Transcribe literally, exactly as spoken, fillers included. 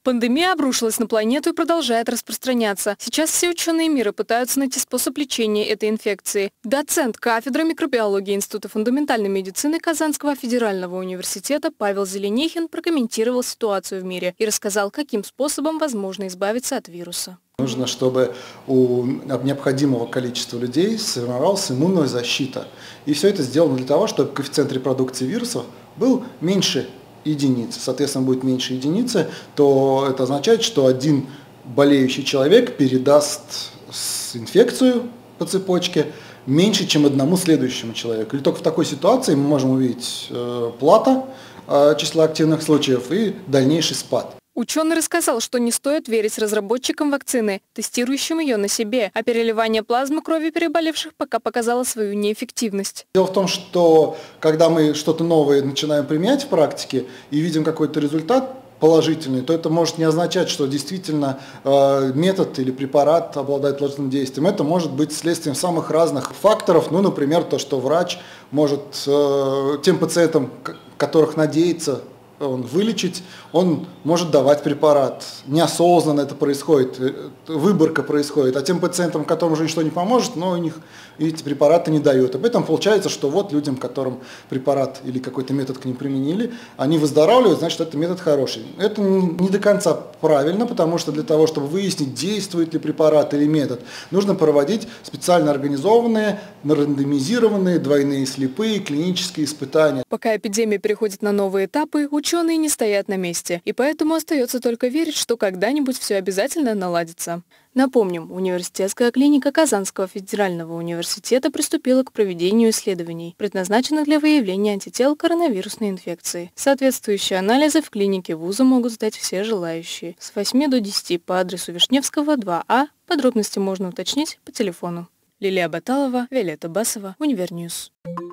Пандемия обрушилась на планету и продолжает распространяться. Сейчас все ученые мира пытаются найти способ лечения этой инфекции. Доцент кафедры микробиологии Института фундаментальной медицины Казанского федерального университета Павел Зеленихин прокомментировал ситуацию в мире и рассказал, каким способом возможно избавиться от вируса. Нужно, чтобы у необходимого количества людей сформировалась иммунная защита. И все это сделано для того, чтобы коэффициент репродукции вирусов был меньше единицы. Соответственно, будет меньше единицы, то это означает, что один болеющий человек передаст инфекцию по цепочке меньше, чем одному следующему человеку. И только в такой ситуации мы можем увидеть э, плата э, числа активных случаев и дальнейший спад. Ученый рассказал, что не стоит верить разработчикам вакцины, тестирующим ее на себе, а переливание плазмы крови переболевших пока показало свою неэффективность. Дело в том, что когда мы что-то новое начинаем применять в практике и видим какой-то результат положительный, то это может не означать, что действительно э, метод или препарат обладает положительным действием. Это может быть следствием самых разных факторов, ну, например, то, что врач может э, тем пациентам, которых надеется он вылечить, он может давать препарат. Неосознанно это происходит, выборка происходит. А тем пациентам, которым уже ничто не поможет, но у них эти препараты не дают. Об этом получается, что вот людям, которым препарат или какой-то метод к ним применили, они выздоравливают, значит, это метод хороший. Это не до конца правильно, потому что для того, чтобы выяснить, действует ли препарат или метод, нужно проводить специально организованные, рандомизированные, двойные слепые клинические испытания. Пока эпидемия переходит на новые этапы, ученые не стоят на месте, и поэтому остается только верить, что когда-нибудь все обязательно наладится. Напомним, университетская клиника Казанского федерального университета приступила к проведению исследований, предназначенных для выявления антител к коронавирусной инфекции. Соответствующие анализы в клинике вуза могут сдать все желающие с восьми до десяти по адресу Вишневского, два А. Подробности можно уточнить по телефону. Лилия Баталова, Виолетта Басова, Универньюз.